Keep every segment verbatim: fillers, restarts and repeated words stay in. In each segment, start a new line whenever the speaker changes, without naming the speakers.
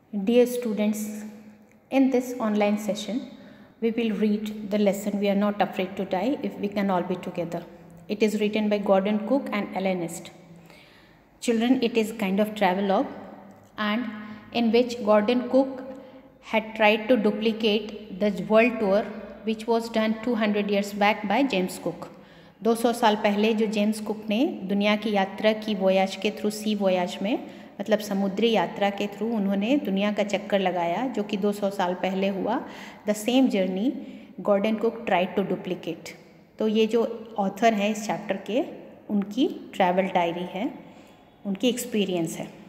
Dear students, in this online session, we will read the lesson We Are Not Afraid to Die If We Can All Be Together. It is written by Gordon Cook and Ellen Est. Children, it is kind of travelogue and in which Gordon Cook had tried to duplicate the world tour which was done two hundred years back by James Cook. दो सौ साल पहले जो James cook ने दुनिया की यात्रा की वोयाज के थ्रू सी वोयाज में मतलब समुद्री यात्रा के थ्रू उन्होंने दुनिया का चक्कर लगाया जो कि दो सौ साल पहले हुआ. The same journey Gordon Cook tried to duplicate. तो ये जो ऑथर हैं इस चैप्टर के उनकी ट्रैवल डायरी है, उनकी एक्सपीरियंस है.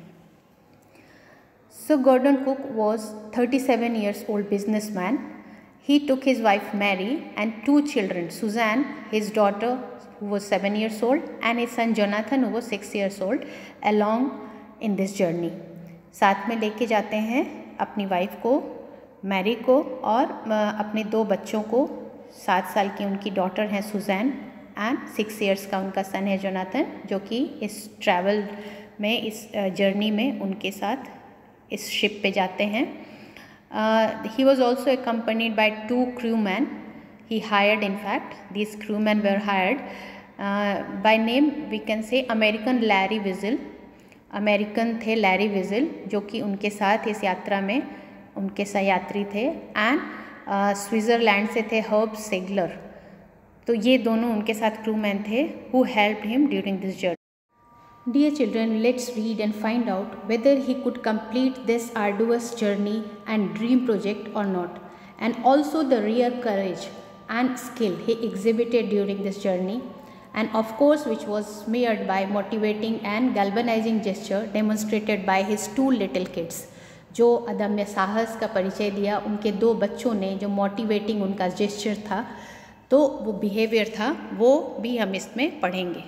So Gordon Cook was thirty seven years old business man. He took his wife Mary and two children, Suzanne, his daughter who was seven years old, and his son Jonathan who was six years old, along in this journey. साथ में लेके जाते हैं अपनी wife को, Mary को और अपने दो बच्चों को. सात साल की उनकी डॉटर हैं सुजैन एंड सिक्स इयर्स का उनका सन है जोनाथन, जो कि इस ट्रैवल में इस जर्नी में उनके साथ इस शिप पे जाते हैं. Uh, he was also accompanied by two crewmen. He hired, in fact, these crewmen were hired uh, by name we can say American Larry Wiesel. American थे लैरी विजल जो कि उनके साथ इस यात्रा में उनके सहयात्री थे. एंड स्विट्ज़रलैंड से थे हर्ब सेगलर. तो ये दोनों उनके साथ क्रूमैन थे who helped him during this journey. Dear children, let's read and find out whether he could complete this arduous journey and dream project or not, and also the rare courage and skill he exhibited during this journey, and of course which was smeared by motivating and galvanizing gesture demonstrated by his two little kids. जो अदम्य साहस का परिचय दिया उनके दो बच्चों ने, जो मोटिवेटिंग उनका जेस्चर था, तो वो बिहेवियर था, वो भी हम इसमें पढ़ेंगे.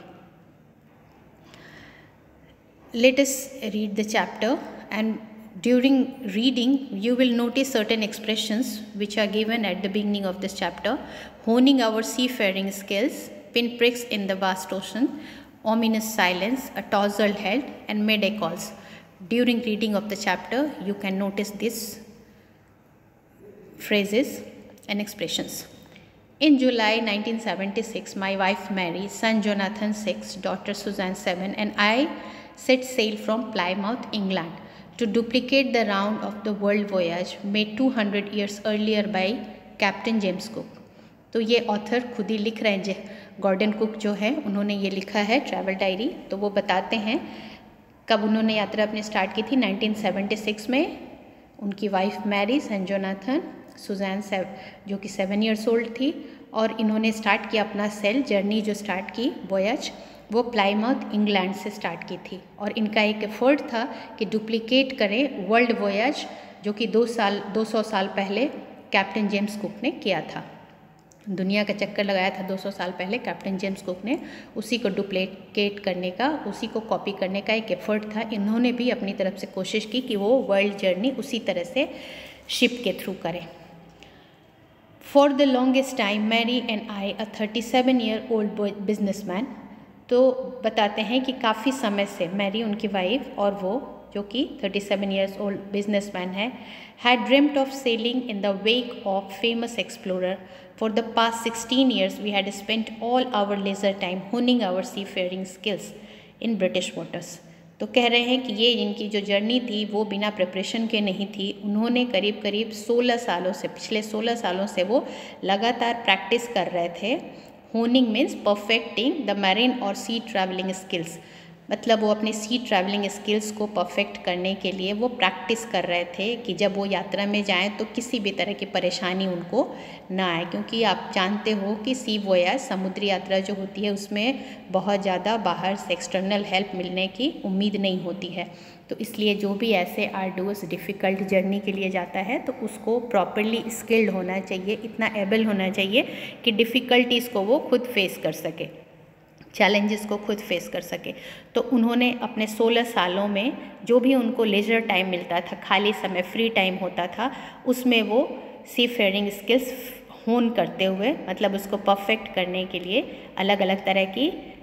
Let us read the chapter, and during reading you will notice certain expressions which are given at the beginning of this chapter. Honing our seafaring skills, pinpricks in the vast ocean, ominous silence, a tousled head, and mayday calls. During reading of the chapter you can notice these phrases and expressions. In July nineteen seventy-six, my wife Mary, son Jonathan six, daughter Suzanne seven, and I set sail from Plymouth, England, to duplicate the round of the world voyage made two hundred years earlier by Captain James Cook. तो ये author खुद ही लिख रहे हैं. Gordon cook जो है उन्होंने ये लिखा है ट्रैवल डायरी. तो वो बताते हैं कब उन्होंने यात्रा अपनी स्टार्ट की थी. नाइनटीन सेवेंटी सिक्स में उनकी wife Mary, son Jonathan, Susan जो कि सेवन ईयर्स ओल्ड थी, और इन्होंने स्टार्ट किया अपना सेल जर्नी जो स्टार्ट की वोयाज, वो प्लाईमाउथ इंग्लैंड से स्टार्ट की थी. और इनका एक एफर्ट था कि डुप्लीकेट करें वर्ल्ड वोयाज जो कि दो साल दो सौ साल पहले कैप्टन जेम्स कुक ने किया था. दुनिया का चक्कर लगाया था दो सौ साल पहले कैप्टन जेम्स कुक ने. उसी को डुप्लीकेट करने का, उसी को कॉपी करने का एक एफर्ट था. इन्होंने भी अपनी तरफ से कोशिश की कि वो वर्ल्ड जर्नी उसी तरह से शिप के थ्रू करें. For the longest time Mary and I, a thirty seven year old business man. तो बताते हैं कि काफ़ी समय से मैरी उनकी वाइफ और वो जो कि thirty seven years old businessman है, had dreamed of sailing in the wake of famous explorer. For the past sixteen years we had spent all our leisure time honing our seafaring skills in British waters. तो कह रहे हैं कि ये इनकी जो journey थी वो बिना प्रिपरेशन के नहीं थी. उन्होंने करीब करीब सोलह सालों से पिछले सोलह सालों से वो लगातार प्रैक्टिस कर रहे थे. Honing means perfecting the marine और सी ट्रैवलिंग स्किल्स, मतलब वो अपने सी ट्रैवलिंग स्किल्स को परफेक्ट करने के लिए वो प्रैक्टिस कर रहे थे कि जब वो यात्रा में जाएं तो किसी भी तरह की परेशानी उनको ना आए. क्योंकि आप जानते हो कि सी वोयाज समुद्री यात्रा जो होती है उसमें बहुत ज़्यादा बाहर से एक्सटर्नल हेल्प मिलने की उम्मीद नहीं होती है. तो इसलिए जो भी ऐसे आर्डुअस डिफ़िकल्ट जर्नी के लिए जाता है तो उसको प्रॉपरली स्किल्ड होना चाहिए, इतना एबल होना चाहिए कि डिफ़िकल्टीज़ को वो खुद फेस कर सके, चैलेंजेस को खुद फेस कर सके. तो उन्होंने अपने सोलह सालों में जो भी उनको लेजर टाइम मिलता था, खाली समय, फ्री टाइम होता था, उसमें वो सी फेयरिंग स्किल्स होन करते हुए, मतलब उसको परफेक्ट करने के लिए अलग अलग तरह की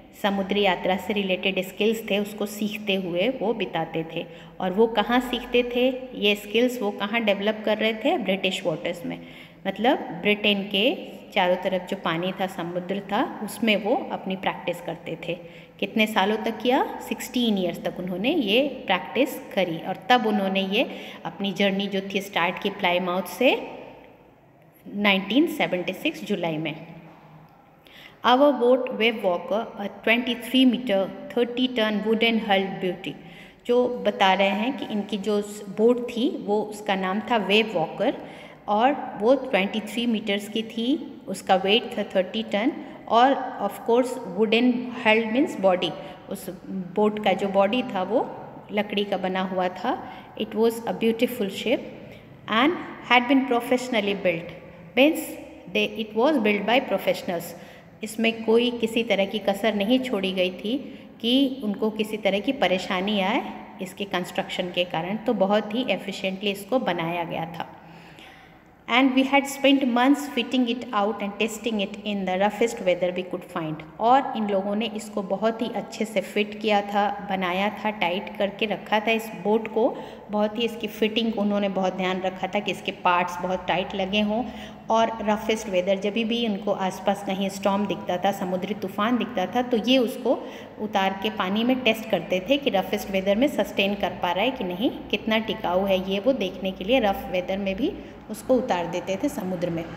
समुद्री यात्रा से रिलेटेड स्किल्स थे उसको सीखते हुए वो बिताते थे। और वो कहाँ सीखते थे ये स्किल्स, वो कहाँ डेवलप कर रहे थे? ब्रिटिश वाटर्स में, मतलब ब्रिटेन के चारों तरफ जो पानी था, समुद्र था, उसमें वो अपनी प्रैक्टिस करते थे। कितने सालों तक किया? सिक्सटीन ईयर्स तक उन्होंने ये प्रैक्टिस करी। और तब उन्होंने ये अपनी जर्नी जो थी स्टार्ट की प्लाईमाउथ से नाइनटीन सेवेंटी सिक्स जुलाई में। Our boat Wave Walker, a twenty three metre thirty ton wooden hulled beauty, जो बता रहे हैं कि इनकी जो बोट थी वो उसका नाम था वेव वॉकर और वो ट्वेंटी थ्री मीटर्स की थी, उसका वेट था थर्टी टन और of course wooden hulled means body, उस बोट का जो बॉडी था वो लकड़ी का बना हुआ था। It was a beautiful ship and had been professionally built, means they it was build by professionals. इसमें कोई किसी तरह की कसर नहीं छोड़ी गई थी कि उनको किसी तरह की परेशानी आए इसके कंस्ट्रक्शन के कारण, तो बहुत ही एफिशिएंटली इसको बनाया गया था। And we had spent months fitting it out and testing it in the roughest weather we could find, और इन लोगों ने इसको बहुत ही अच्छे से फिट किया था, बनाया था, टाइट करके रखा था इस बोट को, बहुत ही इसकी फिटिंग उन्होंने बहुत ध्यान रखा था कि इसके पार्ट्स बहुत टाइट लगे हों। और रफेस्ट वेदर, जब भी उनको आसपास कहीं स्टॉर्म दिखता था, समुद्री तूफान दिखता था, तो ये उसको उतार के पानी में टेस्ट करते थे कि रफेस्ट वेदर में सस्टेन कर पा रहा है कि नहीं, कितना टिकाऊ है ये, वो देखने के लिए रफ वेदर में भी उसको उतार देते थे समुद्र में।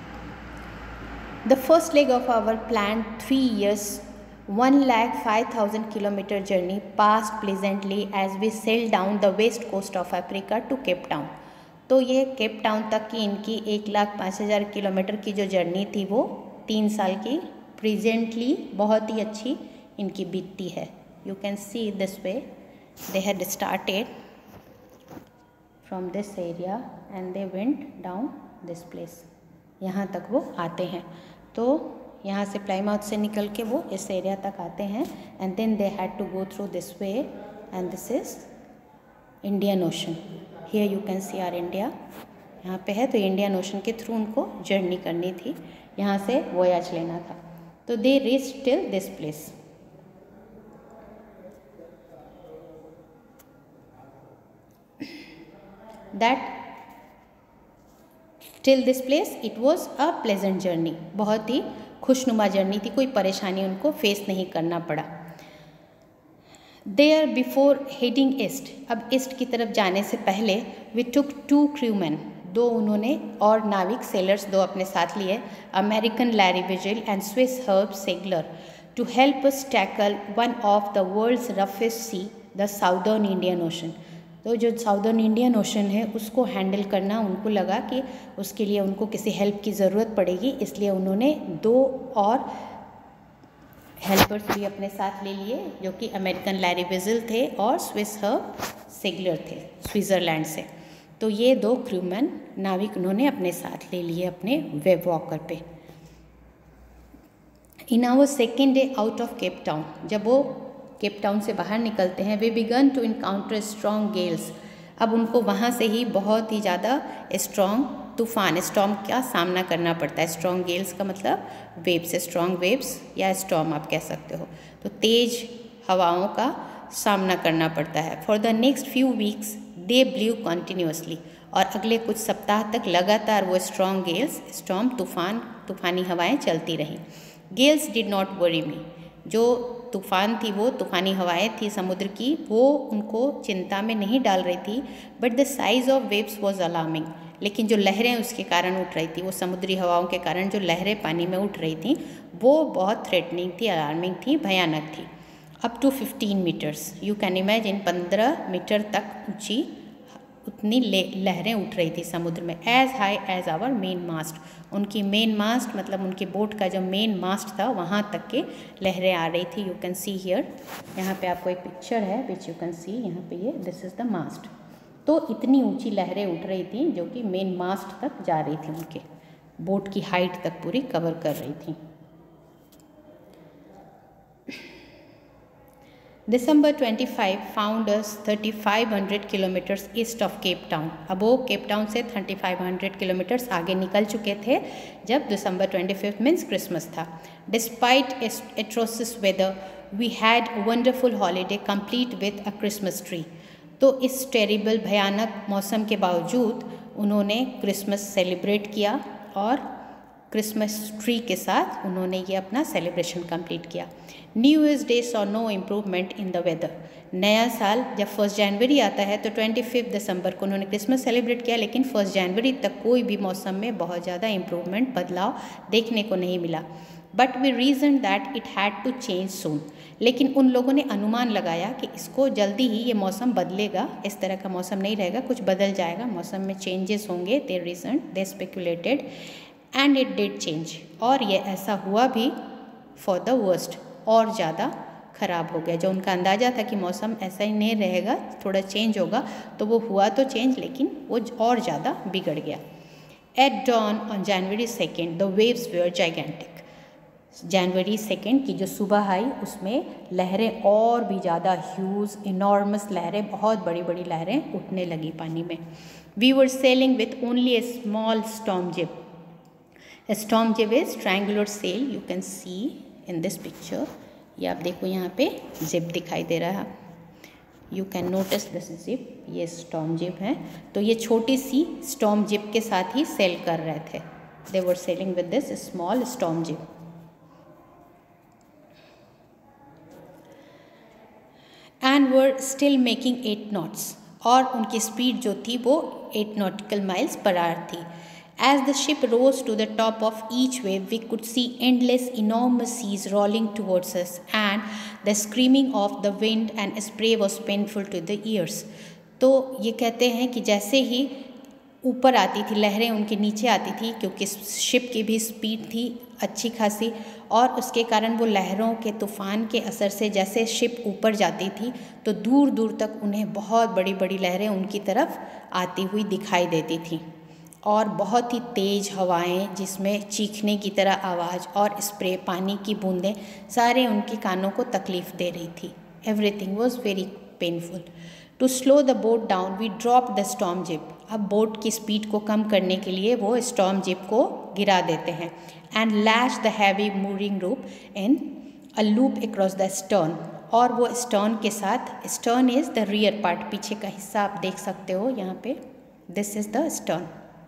The first leg of our plan three years one lakh five thousand kilometre journey passed pleasantly as we sail down the west coast of Africa to Cape Town. तो ये केप टाउन तक की इनकी एक लाख पाँच हज़ार किलोमीटर की जो जर्नी थी वो तीन साल की प्रेजेंटली बहुत ही अच्छी इनकी बीतती है। You can see this way they had started from this area and they went down this place, यहाँ तक वो आते हैं। तो यहाँ से प्लाईमाउथ से निकल के वो इस एरिया तक आते हैं and then they had to go through this way and this is Indian Ocean. Here you can see our India, यहाँ पे है, तो इंडियन ओशन के थ्रू उनको जर्नी करनी थी, यहाँ से वोयाज लेना था। तो they reached till this place. That till this place it was a pleasant journey, बहुत ही खुशनुमा जर्नी थी, कोई परेशानी उनको फेस नहीं करना पड़ा। देयर बिफोर हेडिंग ईस्ट, अब ईस्ट की तरफ जाने से पहले वी टुक टू क्रूमैन, दो उन्होंने और नाविक सेलर्स दो अपने साथ लिए, American Larry Vigil and Swiss Herb Seigler, to help us tackle one of the world's roughest sea, the southern Indian Ocean. तो जो साउदर्न इंडियन ओशन है उसको हैंडल करना उनको लगा कि उसके लिए उनको किसी हेल्प की ज़रूरत पड़ेगी, इसलिए उन्होंने दो और हेल्पर्स भी अपने साथ ले लिए जो कि अमेरिकन लैरी विजिल थे और स्विस हर्ब सेगलर थे स्विट्ज़रलैंड से। तो ये दो क्रूमैन नाविक उन्होंने अपने साथ ले लिए अपने वेब वॉकर पे। In our second day out of Cape Town, जब वो केप टाउन से बाहर निकलते हैं, we began to encounter strong gales, अब उनको वहाँ से ही बहुत ही ज़्यादा स्ट्रॉन्ग तूफान स्टॉर्म का सामना करना पड़ता है। स्ट्रॉन्ग गेल्स का मतलब वेव्स, स्ट्रॉन्ग वेव्स या स्टॉर्म आप कह सकते हो, तो तेज हवाओं का सामना करना पड़ता है। For the next few weeks they blew continuously, और अगले कुछ सप्ताह तक लगातार वो स्ट्रॉन्ग गेल्स स्टॉर्म तूफान तूफानी हवाएं चलती रहीं। Gales did not worry me, जो तूफ़ान थी वो तूफ़ानी हवाएं थी समुद्र की, वो उनको चिंता में नहीं डाल रही थी। But the size of waves was alarming, लेकिन जो लहरें उसके कारण उठ रही थी, वो समुद्री हवाओं के कारण जो लहरें पानी में उठ रही थी वो बहुत थ्रेटनिंग थी, अलार्मिंग थी, भयानक थी। Up to fifteen metres, you can imagine पंद्रह मीटर तक ऊंची उतनी लहरें उठ रही थी समुद्र में। As high as our main mast, उनकी मेन मास्ट मतलब उनकी बोट का जो मेन मास्ट था वहाँ तक के लहरें आ रही थी। यू कैन सी हियर, यहाँ पे आपको एक पिक्चर है विच यू कैन सी, यहाँ पे ये दिस इज़ द मास्ट। तो इतनी ऊंची लहरें उठ रही थी जो कि मेन मास्ट तक जा रही थी, उनके बोट की हाइट तक पूरी कवर कर रही थी। December twenty-five found us thirty-five hundred kilometers east of Cape Town. अब वो केप टाउन से thirty-five hundred kilometers आगे निकल चुके थे जब December twenty-fifth मीन्स क्रिसमस था. Despite atrocious weather, we had a wonderful holiday complete with a Christmas tree. तो इस टेरिबल भयानक मौसम के बावजूद उन्होंने क्रिसमस सेलिब्रेट किया और क्रिसमस ट्री के साथ उन्होंने ये अपना सेलिब्रेशन कंप्लीट किया. New Year's Day saw no improvement in the weather. नया साल जब फर्स्ट जनवरी आता है तो ट्वेंटी फिफ्थ दिसंबर को उन्होंने क्रिसमस सेलिब्रेट किया, लेकिन फर्स्ट जनवरी तक कोई भी मौसम में बहुत ज़्यादा इम्प्रूवमेंट बदलाव देखने को नहीं मिला. But we reason that it had to change soon. लेकिन उन लोगों ने अनुमान लगाया कि इसको जल्दी ही ये मौसम बदलेगा, इस तरह का मौसम नहीं रहेगा, कुछ बदल जाएगा, मौसम में चेंजेस होंगे. They reason they speculated and it did change. और ये ऐसा हुआ भी फॉर द वर्स्ट, और ज़्यादा ख़राब हो गया. जो उनका अंदाज़ा था कि मौसम ऐसा ही नहीं रहेगा, थोड़ा चेंज होगा, तो वो हुआ तो चेंज, लेकिन वो और ज़्यादा बिगड़ गया. At dawn on January second the waves were gigantic. जनवरी सेकेंड की जो सुबह आई उसमें लहरें और भी ज़्यादा ह्यूज इनॉर्मस लहरें, बहुत बड़ी बड़ी लहरें उठने लगी पानी में. We were sailing with only a small storm jib. A storm jib is triangular sail. You can see in this picture. ये आप देखो यहाँ पे जिप दिखाई दे रहा है. You can notice this zip. ये storm jib है. तो ये छोटी सी storm jib के साथ ही सेल कर रहे थे. They were sailing with this small storm jib. And were still making eight knots. और उनकी स्पीड जो थी वो eight nautical miles per hour थी. As the ship rose to the top of each wave, we could see endless, enormous seas rolling towards us, and the screaming of the wind and spray was painful to the ears. तो ये कहते हैं कि जैसे ही ऊपर आती थी लहरें, उनके नीचे आती थी, क्योंकि शिप की भी स्पीड थी अच्छी खासी, और उसके कारण वो लहरों के तूफ़ान के असर से जैसे शिप ऊपर जाती थी तो दूर दूर तक उन्हें बहुत बड़ी बड़ी लहरें उनकी तरफ आती हुई दिखाई देती थी. और बहुत ही तेज़ हवाएं जिसमें चीखने की तरह आवाज़ और स्प्रे, पानी की बूंदें, सारे उनके कानों को तकलीफ़ दे रही थी. Everything was very painful. To slow the boat down we drop the storm jib. अब बोट की स्पीड को कम करने के लिए वो स्टॉर्म जिप को गिरा देते हैं. And lash the heavy mooring rope in a loop across the stern. और वो स्टर्न के साथ, stern is the rear part, पीछे का हिस्सा आप देख सकते हो यहाँ पे. This is the stern.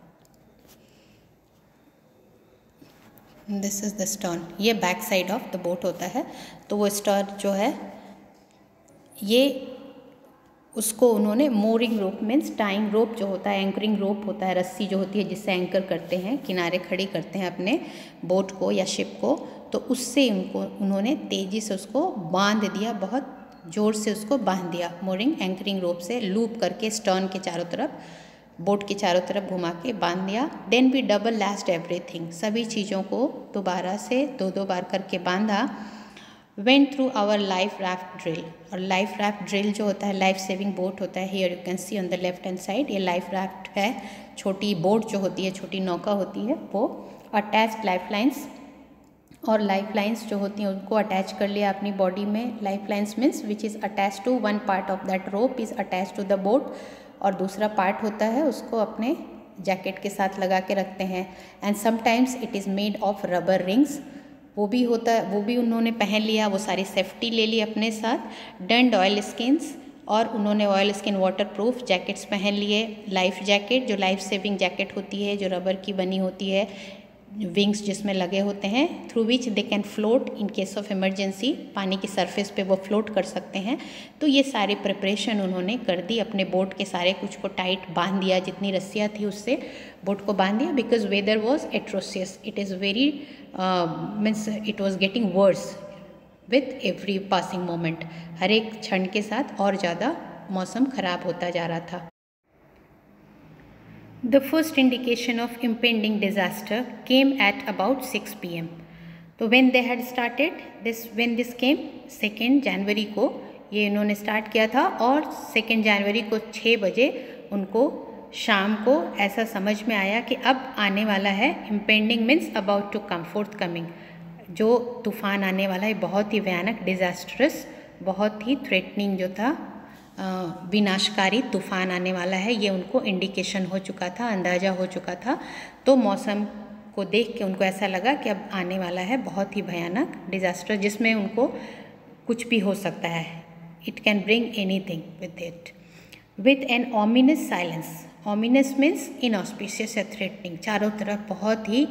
This is the stern. ये back side of the boat होता है. तो वो स्टर्न जो है ये उसको उन्होंने mooring rope means tying rope जो होता है, एंकरिंग रोप होता है, रस्सी जो होती है जिससे एंकर करते हैं, किनारे खड़ी करते हैं अपने बोट को या शिप को, तो उससे उनको उन्होंने तेज़ी से उसको बांध दिया, बहुत ज़ोर से उसको बांध दिया. मोरिंग एंकरिंग रोप से लूप करके स्टर्न के चारों तरफ, बोट के चारों तरफ घुमा के बांध दिया. Then we double lashed everything. सभी चीज़ों को दोबारा से दो दो बार करके बांधा. Went through our life raft drill. और लाइफ राफ्ट ड्रिल जो होता है लाइफ सेविंग बोट होता है. Here you can see on the left hand side ये लाइफ राफ्ट है. छोटी बोट जो होती है, छोटी नौका होती है वो. अटैच्ड लाइफ लाइन्स, और लाइफ लाइन्स जो होती हैं उनको अटैच कर लिया अपनी बॉडी में. Life lines means which is attach to one part of that rope is attach to the boat, और दूसरा पार्ट होता है उसको अपने जैकेट के साथ लगा के रखते हैं. And sometimes it is made of rubber rings. वो भी होता है, वो भी उन्होंने पहन लिया, वो सारी सेफ्टी ले ली अपने साथ. डन्ड ऑयल स्किन्स, और उन्होंने oil skin waterproof jackets पहन लिए. लाइफ जैकेट जो लाइफ सेविंग जैकेट होती है, जो रबर की बनी होती है, विंग्स जिसमें लगे होते हैं, through which they can float in case of emergency. पानी की सरफेस पे वो फ्लोट कर सकते हैं. तो ये सारे प्रिपरेशन उन्होंने कर दी. अपने बोट के सारे कुछ को टाइट बांध दिया, जितनी रस्सियाँ थी उससे बोट को बांध दिया. Because weather was atrocious, it is very means it was getting worse with every passing moment. हर एक क्षण के साथ और ज़्यादा मौसम ख़राब होता जा रहा था. The first indication of impending disaster came at about six p m तो when they had started this, when this came second जनवरी को ये इन्होंने स्टार्ट किया था, और सेकेंड जनवरी को छः बजे उनको शाम को ऐसा समझ में आया कि अब आने वाला है. impending means about to come, forthcoming, जो तूफ़ान आने वाला है बहुत ही भयानक डिज़ास्ट्रस बहुत ही थ्रेटनिंग जो था, विनाशकारी तूफान आने वाला है, ये उनको इंडिकेशन हो चुका था, अंदाज़ा हो चुका था। तो मौसम को देख के उनको ऐसा लगा कि अब आने वाला है बहुत ही भयानक डिज़ास्टर, जिसमें उनको कुछ भी हो सकता है। It can bring anything with it. With an ominous silence, ominous means inauspicious या थ्रेटनिंग, चारों तरफ बहुत ही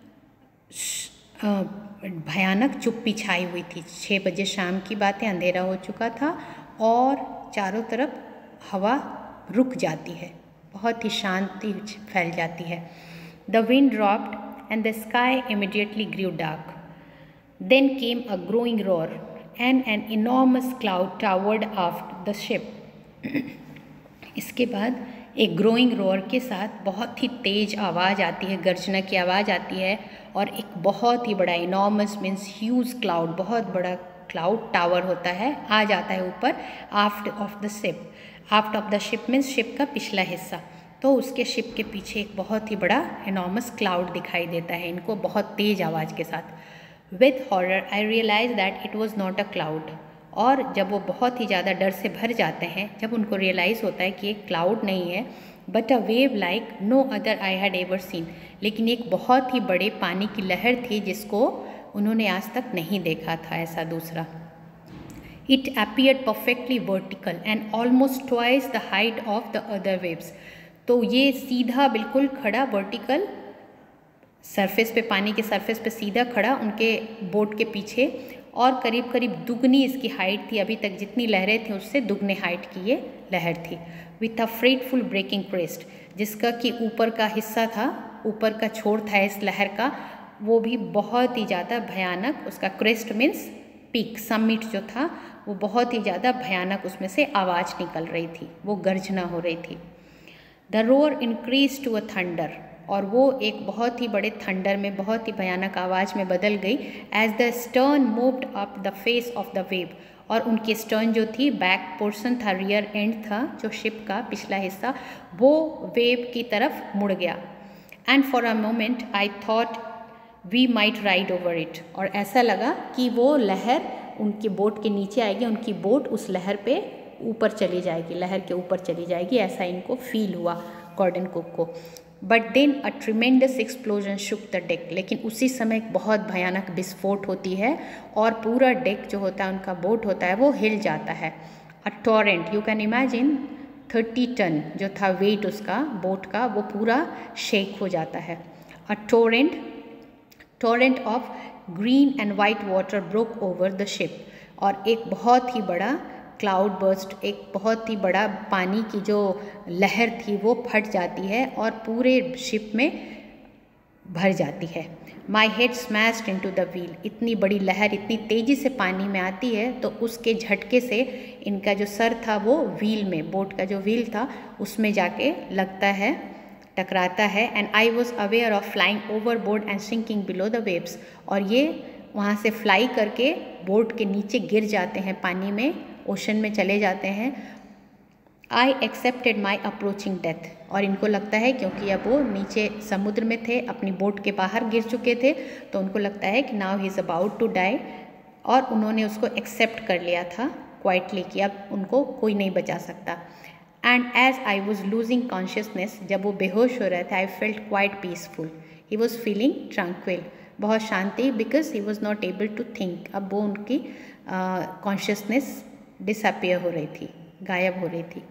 भयानक चुप्पी छाई हुई थी। छः बजे शाम की बात है, अंधेरा हो चुका था और चारों तरफ हवा रुक जाती है, बहुत ही शांति फैल जाती है। The wind dropped and the sky immediately grew dark. Then came a growing roar and an enormous cloud towered after the ship. इसके बाद एक ग्रोइंग रोर के साथ बहुत ही तेज आवाज़ आती है, गर्जना की आवाज़ आती है, और एक बहुत ही बड़ा, इनॉर्मस मीन्स ह्यूज क्लाउड, बहुत बड़ा क्लाउड टावर होता है, आ जाता है ऊपर aft of the ship. Aft of the ship means ship का पिछला हिस्सा। तो उसके शिप के पीछे एक बहुत ही बड़ा इनॉर्मस क्लाउड दिखाई देता है इनको, बहुत तेज आवाज़ के साथ। With horror I realise that it was not a cloud. और जब वो बहुत ही ज़्यादा डर से भर जाते हैं, जब उनको रियलाइज़ होता है कि एक क्लाउड नहीं है, but a wave like no other I had ever seen, लेकिन एक बहुत ही बड़े पानी की लहर थी जिसको उन्होंने आज तक नहीं देखा था ऐसा दूसरा। It appeared perfectly vertical and almost twice the height of the other waves. तो ये सीधा बिल्कुल खड़ा, वर्टिकल सरफेस पे, पानी के सरफेस पे सीधा खड़ा उनके बोट के पीछे, और करीब करीब दुगनी इसकी हाइट थी, अभी तक जितनी लहरें थी उससे दुगने हाइट की ये लहर थी। With a fretful breaking crest, जिसका कि ऊपर का हिस्सा था, ऊपर का छोर था इस लहर का, वो भी बहुत ही ज़्यादा भयानक, उसका क्रेस्ट मीन्स पीक, समिट जो था वो बहुत ही ज़्यादा भयानक, उसमें से आवाज़ निकल रही थी, वो गर्जना हो रही थी। The roar increase to a thunder, और वो एक बहुत ही बड़े थंडर में, बहुत ही भयानक आवाज़ में बदल गई। As the stern moved up the face of the wave, और उनकी स्टर्न जो थी, बैक पोर्शन था, रियर एंड था जो शिप का पिछला हिस्सा, वो वेव की तरफ मुड़ गया। And for a moment I thought we might ride over it, और ऐसा लगा कि वो लहर उनकी बोट के नीचे आएगी, उनकी बोट उस लहर पे ऊपर चली जाएगी, लहर के ऊपर चली जाएगी, ऐसा इनको फील हुआ गॉर्डन कुक को। But then a tremendous explosion shook the deck, लेकिन उसी समय एक बहुत भयानक विस्फोट होती है और पूरा डेक जो होता है, उनका बोट होता है, वो हिल जाता है। A torrent, you can imagine thirty ton जो था वेट उसका बोट का, वो पूरा शेक हो जाता है। A torrent torrent of green and white water broke over the ship, और एक बहुत ही बड़ा क्लाउड बर्स्ट, एक बहुत ही बड़ा पानी की जो लहर थी वो फट जाती है और पूरे शिप में भर जाती है। My head smashed into the wheel, इतनी बड़ी लहर इतनी तेज़ी से पानी में आती है तो उसके झटके से इनका जो सर था वो व्हील में, बोट का जो व्हील था उसमें जाके लगता है, टकराता है। And I was aware of flying overboard and sinking below the waves, और ये वहाँ से फ्लाई करके बोट के नीचे गिर जाते हैं, पानी में, ओशन में चले जाते हैं। I accepted my approaching death, और इनको लगता है क्योंकि अब वो नीचे समुद्र में थे, अपनी बोट के बाहर गिर चुके थे, तो उनको लगता है कि now he is about to die, और उन्होंने उसको एक्सेप्ट कर लिया था क्वाइटली कि अब उनको कोई नहीं बचा सकता। And as I was losing consciousness, जब वो बेहोश हो रहे थे, I felt quite peaceful, he was feeling tranquil, बहुत शांति, because he was not able to think, अब वो उनकी कॉन्शियसनेस डिसअपियर हो रही थी, गायब हो रही थी।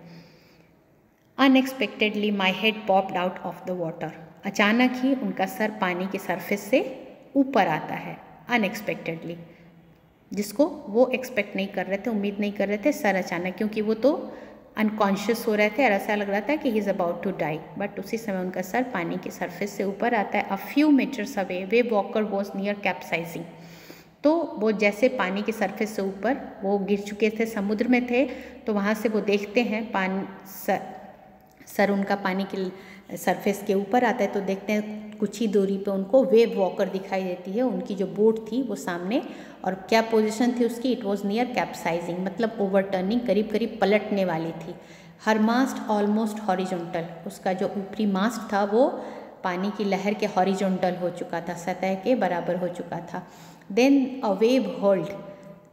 Unexpectedly my head popped out of the water, अचानक ही उनका सर पानी के सरफेस से ऊपर आता है, अनएक्सपेक्टेडली, जिसको वो एक्सपेक्ट नहीं कर रहे थे, उम्मीद नहीं कर रहे थे, सर अचानक, क्योंकि वो तो अनकॉन्शियस हो रहे थे और ऐसा लग रहा था कि he is about to die, but उसी समय उनका सर पानी के सरफेस से ऊपर आता है। A few metres away Wave Walker was near capsizing, तो वो जैसे पानी के सरफेस से ऊपर वो गिर चुके थे, समुद्र में थे, तो वहाँ से वो देखते हैं पानी, सर, सर उनका पानी के सरफेस के ऊपर आता है, तो देखते हैं कुछ ही दूरी पे उनको वेव वॉकर दिखाई देती है, उनकी जो बोट थी वो सामने, और क्या पोजीशन थी उसकी, इट वाज नियर कैप्साइजिंग, मतलब ओवरटर्निंग, करीब करीब पलटने वाली थी। हर मास्ट ऑलमोस्ट हॉरिजॉन्टल, उसका जो ऊपरी मास्ट था वो पानी की लहर के हॉरिजॉन्टल हो चुका था, सतह के बराबर हो चुका था। Then a wave hold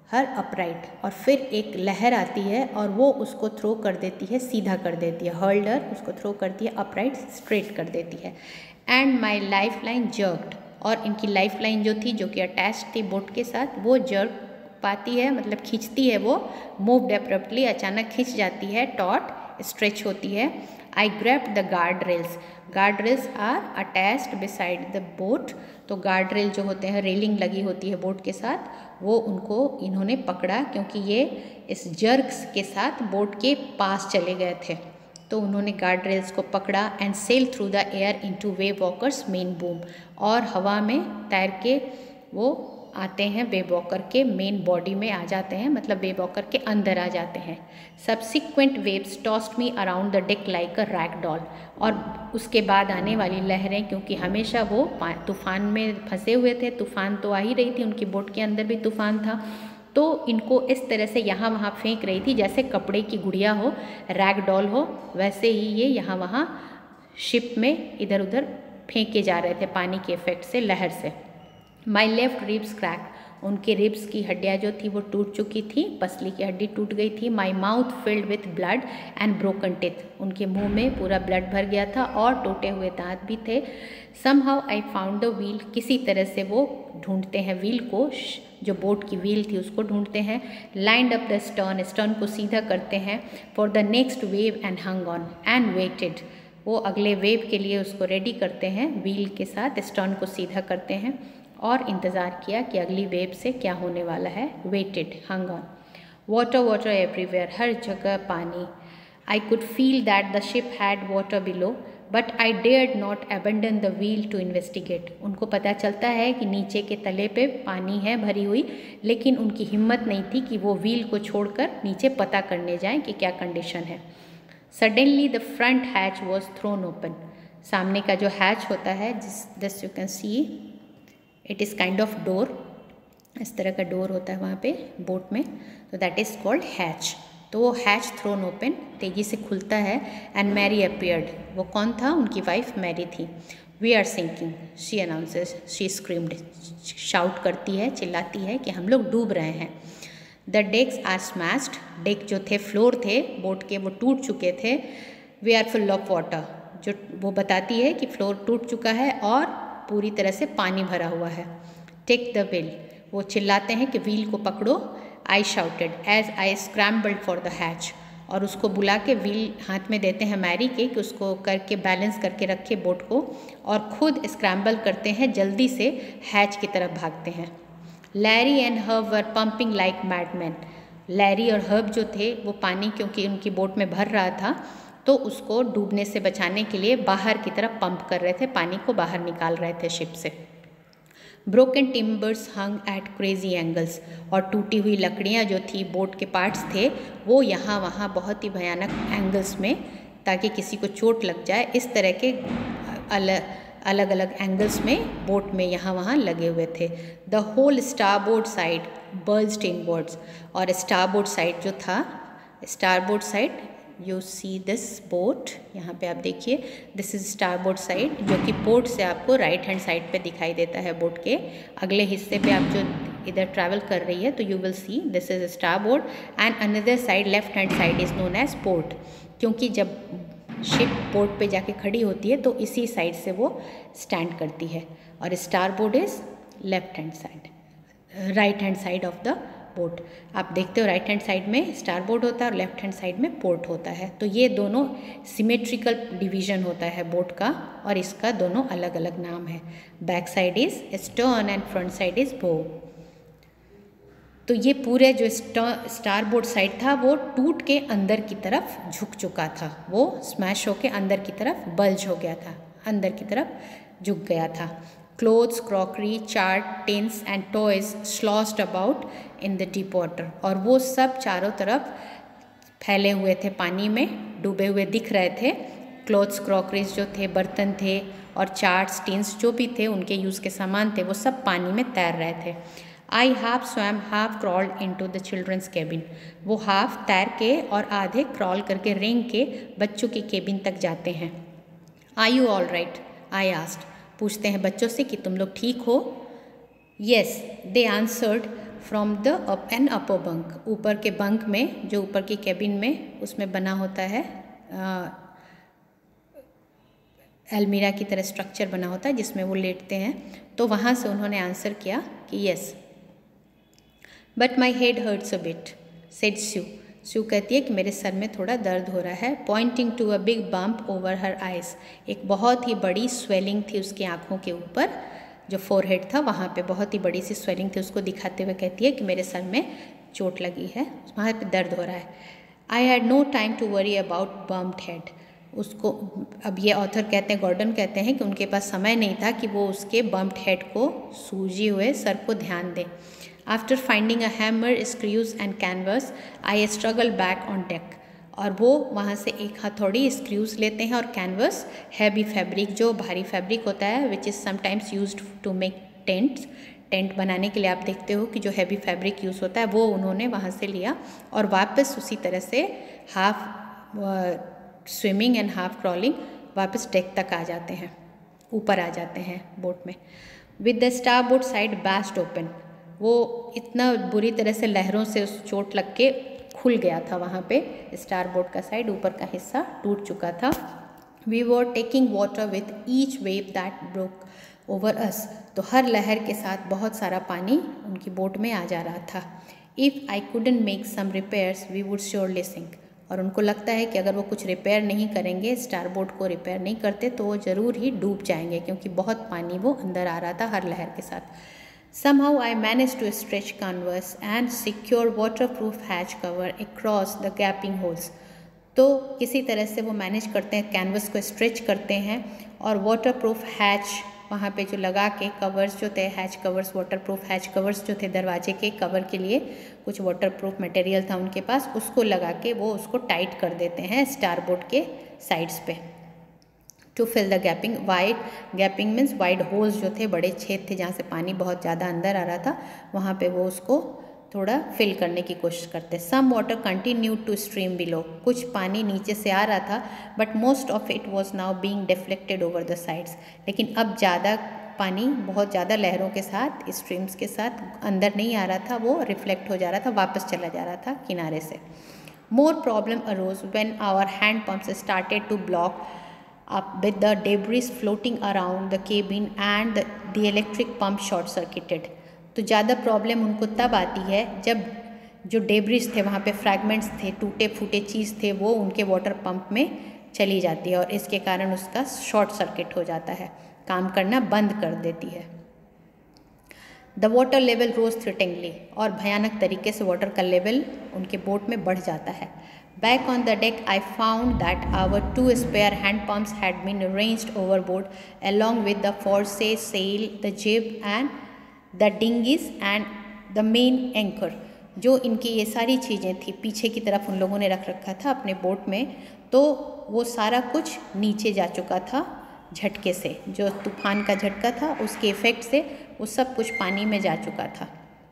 her upright, और फिर एक लहर आती है और वो उसको थ्रो कर देती है, सीधा कर देती है, हर्ल्डर उसको थ्रो करती है, अपराइट स्ट्रेट कर देती है। And my life line jerked, और इनकी लाइफ लाइन जो थी, जो कि अटैच थी बोट के साथ, वो जर्क पाती है, मतलब खींचती है, वो मूव्ड एब्रप्टली, अचानक खींच जाती है, टॉट स्ट्रेच होती है। I grabbed the guard rails, guard rails are attached beside the boat, तो गार्ड रेल जो होते हैं, रेलिंग लगी होती है बोट के साथ, वो उनको इन्होंने पकड़ा, क्योंकि ये इस जर्क्स के साथ बोट के पास चले गए थे, तो उन्होंने गार्ड रेल्स को पकड़ा। And sail through the air into Wave Walker's main boom, और हवा में तैर के वो आते हैं वेव वॉकर के मेन बॉडी में आ जाते हैं, मतलब वेव वॉकर के अंदर आ जाते हैं। Subsequent waves tossed me around the deck like a rag doll, और उसके बाद आने वाली लहरें, क्योंकि हमेशा वो तूफान में फंसे हुए थे, तूफान तो आ ही रही थी, उनकी बोट के अंदर भी तूफान था, तो इनको इस तरह से यहाँ वहाँ फेंक रही थी जैसे कपड़े की गुड़िया हो, रैग डॉल हो, वैसे ही ये यहाँ वहाँ शिप में इधर उधर फेंके जा रहे थे पानी के इफेक्ट से, लहर से। माई लेफ्ट रिब्स क्रैक, उनके रिब्स की हड्डियाँ जो थी वो टूट चुकी थी, पसली की हड्डी टूट गई थी। My mouth filled with blood and broken teeth, उनके मुंह में पूरा ब्लड भर गया था और टूटे हुए दांत भी थे। Somehow I found the wheel, किसी तरह से वो ढूंढते हैं व्हील को, जो बोट की व्हील थी उसको ढूंढते हैं। Lined up the stern, stern को सीधा करते हैं। For the next wave and hung on and waited, वो अगले वेव के लिए उसको रेडी करते हैं, व्हील के साथ स्टर्न को सीधा करते हैं और इंतज़ार किया कि अगली वेव से क्या होने वाला है। Waited, hung on. Water water everywhere, हर जगह पानी। I could feel that the ship had water below but I dared not abandon the wheel to investigate, उनको पता चलता है कि नीचे के तले पे पानी है भरी हुई, लेकिन उनकी हिम्मत नहीं थी कि वो व्हील को छोड़कर नीचे पता करने जाएं कि क्या कंडीशन है। Suddenly the front hatch was thrown open, सामने का जो हैच होता है, जिस this you can see, it is kind of door, इस तरह का डोर होता है वहाँ पे बोट में, तो दैट इज़ कॉल्ड हैच। तो वो हैच थ्रोन ओपन तेज़ी से खुलता है। एंड मैरी अपीयर्ड, वो कौन था? उनकी वाइफ मैरी थी। We are sinking, she announces, she screamed, shout करती है, चिल्लाती है कि हम लोग डूब रहे हैं। The decks are smashed, deck जो थे, फ्लोर थे बोट के, वो टूट चुके थे। We are full of water, जो वो बताती है कि फ्लोर टूट चुका है और पूरी तरह से पानी भरा हुआ है। टेक द व्हील, वो चिल्लाते हैं कि व्हील को पकड़ो। I shouted as I scrambled for the hatch, और उसको बुला के व्हील हाथ में देते हैं मैरी के कि उसको करके बैलेंस करके रखे बोट को, और खुद स्क्रैम्बल करते हैं, जल्दी से हैच की तरफ भागते हैं। Larry and Herb were pumping like madmen, Larry और हर्ब जो थे वो पानी, क्योंकि उनकी बोट में भर रहा था, तो उसको डूबने से बचाने के लिए बाहर की तरफ पंप कर रहे थे, पानी को बाहर निकाल रहे थे शिप से। Broken timbers hung at crazy angles, और टूटी हुई लकड़ियाँ जो थी, बोट के पार्ट्स थे, वो यहाँ वहाँ बहुत ही भयानक एंगल्स में, ताकि किसी को चोट लग जाए, इस तरह के अलग अलग अलग एंगल्स में बोट में यहाँ वहाँ लगे हुए थे। The whole starboard side burst inwards, और स्टारबोर्ड साइड जो था, starboard side you see this boat, यहाँ पे आप देखिए, दिस इज स्टारबोर्ड साइड, जो कि पोर्ट से आपको राइट हैंड साइड पे दिखाई देता है। बोट के अगले हिस्से पे आप जो इधर ट्रैवल कर रही है, तो you will see this is starboard and another side left hand side is known as port, क्योंकि जब शिप पोर्ट पे जाके खड़ी होती है तो इसी साइड से वो स्टैंड करती है, और starboard is left hand side, right hand side of the boat. आप देखते हो राइट हैंड साइड में स्टारबोर्ड होता है और लेफ्ट हैंड साइड में पोर्ट होता है, तो ये दोनों सिमेट्रिकल डिवीजन होता है बोट का, और इसका दोनों अलग अलग नाम है। Back side is stern and front side is bow. तो ये पूरे जो स्टारबोर्ड साइड था वो टूट के अंदर की तरफ झुक चुका था, वो स्मैश होके अंदर की तरफ बल्ज हो गया था, अंदर की तरफ झुक गया था। Clothes, crockery, chart, tins and toys sloshed about in the deep water, और वो सब चारों तरफ फैले हुए थे, पानी में डूबे हुए दिख रहे थे। क्लोथ्स, क्रॉकरीज जो थे, बर्तन थे, और चार्ट्स, टिन्स जो भी थे, उनके यूज़ के सामान थे, वो सब पानी में तैर रहे थे। I half swam half crawled into the children's cabin, वो हाफ तैर के और आधे क्रॉल करके रेंग के बच्चों की केबिन तक जाते हैं। Are you all right? I asked, पूछते हैं बच्चों से कि तुम लोग ठीक हो? Yes, they answered, from the up an upper bunk, ऊपर के बंक में, जो ऊपर की कैबिन में उसमें बना होता है, अलमीरा की तरह स्ट्रक्चर बना होता है जिसमें वो लेटते हैं। तो वहाँ से उन्होंने आंसर किया कि yes. But my head hurts a bit, said Sue. Sue कहती है कि मेरे सर में थोड़ा दर्द हो रहा है। Pointing to a big bump over her eyes, एक बहुत ही बड़ी स्वेलिंग थी उसकी आँखों के ऊपर, जो फोरहेड था वहाँ पे बहुत ही बड़ी सी स्वेलिंग थी, उसको दिखाते हुए कहती है कि मेरे सर में चोट लगी है, वहाँ पे दर्द हो रहा है। I had no time to worry about bumped head. उसको, अब ये ऑथर कहते हैं, गॉर्डन कहते हैं कि उनके पास समय नहीं था कि वो उसके बम्प्ड हेड को, सूजे हुए सर को ध्यान दें। After finding a hammer, screws and canvas, I struggle back on deck. और वो वहाँ से एक हथौड़ी, स्क्रूज लेते हैं और कैनवस, हैवी फैब्रिक, जो भारी फैब्रिक होता है, which is sometimes used to make tents. Tent बनाने के लिए आप देखते हो कि जो हैवी फैब्रिक यूज़ होता है वो उन्होंने वहाँ से लिया और वापस उसी तरह से half swimming and half crawling वापस डेक तक आ जाते हैं, ऊपर आ जाते हैं बोट में। With the starboard side burst open, वो इतना बुरी तरह से लहरों से उस चोट लग के खुल गया था वहाँ पे, स्टार बोट का साइड, ऊपर का हिस्सा टूट चुका था। We were taking water with each wave that broke over us, तो हर लहर के साथ बहुत सारा पानी उनकी बोट में आ जा रहा था। If I couldn't make some repairs we would surely sink, और उनको लगता है कि अगर वो कुछ रिपेयर नहीं करेंगे, स्टार बोट को रिपेयर नहीं करते, तो वो ज़रूर ही डूब जाएंगे, क्योंकि बहुत पानी वो अंदर आ रहा था हर लहर के साथ। Somehow I managed to stretch canvas and secure waterproof hatch cover across the gaping holes. तो किसी तरह से वो मैनेज करते हैं, कैनवस को स्ट्रेच करते हैं और वाटरप्रूफ हैच वहाँ पे जो लगा के, कवर्स जो थे, hatch covers, waterproof hatch covers जो थे दरवाजे के कवर के लिए, कुछ वाटरप्रूफ मटेरियल था उनके पास, उसको लगा के वो उसको टाइट कर देते हैं स्टार बोट के साइड्स पे। To fill the gaping, wide gaping means wide holes जो थे, बड़े छेद थे जहाँ से पानी बहुत ज़्यादा अंदर आ रहा था, वहाँ पे वो उसको थोड़ा फिल करने की कोशिश करते। Some water continue to stream below, कुछ पानी नीचे से आ रहा था, but most of it was now being deflected over the sides, लेकिन अब ज़्यादा पानी बहुत ज़्यादा लहरों के साथ, स्ट्रीम्स के साथ अंदर नहीं आ रहा था, वो रिफ्लेक्ट हो जा रहा था, वापस चला जा रहा था किनारे से। More problem arose when our hand pumps started to block up with the debris floating around the cabin and the, the electric pump short circuited। तो ज़्यादा प्रॉब्लम उनको तब आती है जब जो डेब्रिस थे, वहाँ पे फ्रैगमेंट्स थे, टूटे फूटे चीज़ थे, वो उनके वाटर पंप में चली जाती है और इसके कारण उसका शॉर्ट सर्किट हो जाता है, काम करना बंद कर देती है। The water level rose threateningly, और भयानक तरीके से वाटर का लेवल उनके बोट में बढ़ जाता है। Back on the deck, I found that our two spare hand pumps had been arranged overboard along with the foresail, sail, the jib and the dinghies and the main anchor। जो इनकी ये सारी चीज़ें थी पीछे की तरफ उन लोगों ने रख रखा था अपने बोट में, तो वो सारा कुछ नीचे जा चुका था झटके से, जो तूफान का झटका था उसके इफ़ेक्ट से वो सब कुछ पानी में जा चुका था।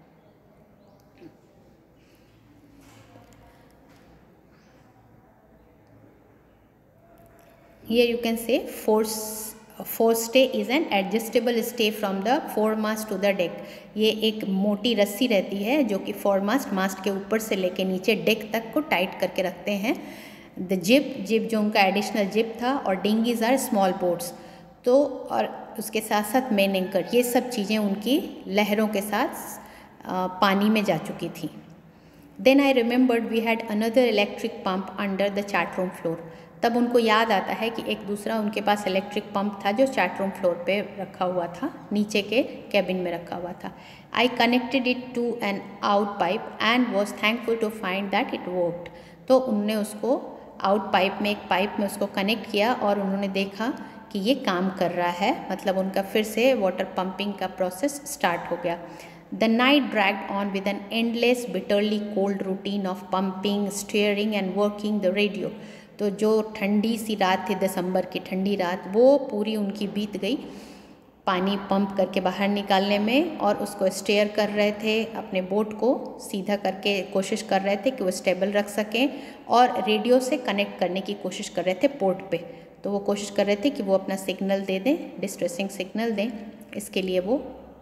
Here you can say force forestay is an adjustable stay from the foremast to the deck। ये एक मोटी रस्सी रहती है जो कि फोरमास्ट, मास्ट के ऊपर से लेके नीचे डेक तक को टाइट करके रखते हैं। द जिप, जिप जो उनका एडिशनल जिप था, और डिंगीज आर स्मॉल बोट्स, तो और उसके साथ साथ मेन एंकर, ये सब चीज़ें उनकी लहरों के साथ आ, पानी में जा चुकी थी। Then I remembered we had another electric pump under the chart room floor. तब उनको याद आता है कि एक दूसरा उनके पास इलेक्ट्रिक पंप था जो चैट रूम फ्लोर पे रखा हुआ था, नीचे के कैबिन में रखा हुआ था। I connected it to an out pipe and was thankful to find that it worked. तो उनने उसको आउट पाइप में, एक पाइप में उसको कनेक्ट किया और उन्होंने देखा कि ये काम कर रहा है, मतलब उनका फिर से वाटर पंपिंग का प्रोसेस स्टार्ट हो गया। The night dragged on with an endless, bitterly cold routine of pumping, steering and working the radio। तो जो ठंडी सी रात थी, दिसंबर की ठंडी रात, वो पूरी उनकी बीत गई पानी पंप करके बाहर निकालने में, और उसको स्टेयर कर रहे थे, अपने बोट को सीधा करके कोशिश कर रहे थे कि वो स्टेबल रख सकें, और रेडियो से कनेक्ट करने की कोशिश कर रहे थे पोर्ट पे। तो वो कोशिश कर रहे थे कि वो अपना सिग्नल दे दें, डिस्ट्रेसिंग सिग्नल दें, इसके लिए वो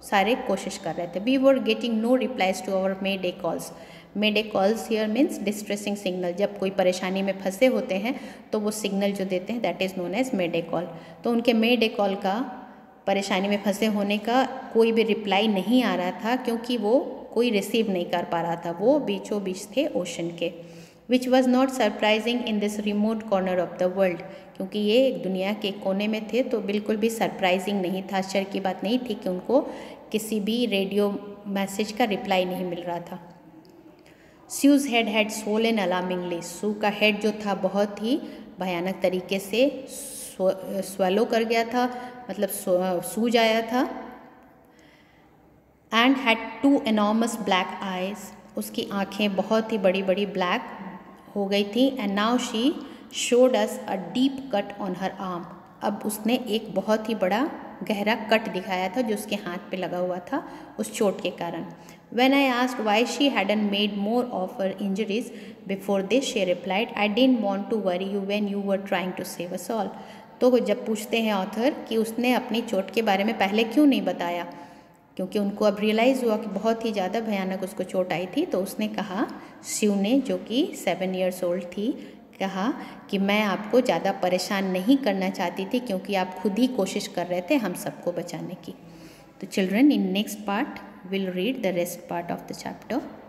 सारे कोशिश कर रहे थे। We were getting no replies to our mayday calls. Mayday calls here means distressing signal. जब कोई परेशानी में फंसे होते हैं तो वो सिग्नल जो देते हैं that is known as mayday call. तो उनके मे डे कॉल का परेशानी में फंसे होने का कोई भी रिप्लाई नहीं आ रहा था, क्योंकि वो कोई रिसीव नहीं कर पा रहा था। वो बीचों बीच थे ओशन के। Which was not surprising in this remote corner of the world. क्योंकि ये एक दुनिया के कोने में थे तो बिल्कुल भी सरप्राइजिंग नहीं था, आश्चर्य की बात नहीं थी कि उनको किसी भी रेडियो मैसेज का रिप्लाई नहीं मिल रहा था। Sue's head had swollen alarmingly. Sue का हेड जो था बहुत ही भयानक तरीके से स्वेलो कर गया था, मतलब सूज आया था। And had two enormous black eyes. उसकी आँखें बहुत ही बड़ी बड़ी ब्लैक हो गई थी। And now she showed us a deep cut on her arm. अब उसने एक बहुत ही बड़ा गहरा कट दिखाया था जो उसके हाथ पे लगा हुआ था उस चोट के कारण। When I asked why she hadn't made more of her injuries before this, she replied, I didn't want to worry you when you were trying to save us all. तो जब पूछते हैं ऑथर कि उसने अपनी चोट के बारे में पहले क्यों नहीं बताया, क्योंकि उनको अब रियलाइज़ हुआ कि बहुत ही ज़्यादा भयानक उसको चोट आई थी, तो उसने कहा, शिव ने जो कि सेवन ईयर्स ओल्ड थी, कहा कि मैं आपको ज़्यादा परेशान नहीं करना चाहती थी क्योंकि आप खुद ही कोशिश कर रहे थे हम सबको बचाने की। तो children, in next part we'll read the rest part of the chapter.